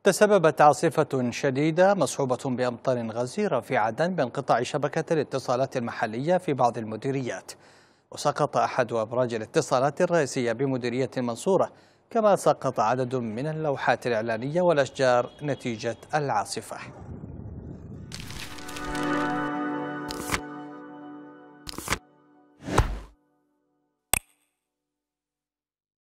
تسببت عاصفة شديدة مصحوبة بأمطار غزيرة في عدن بانقطاع شبكة الاتصالات المحلية في بعض المديريات، وسقط أحد أبراج الاتصالات الرئيسية بمديرية المنصورة، كما سقط عدد من اللوحات الإعلانية والأشجار نتيجة العاصفة.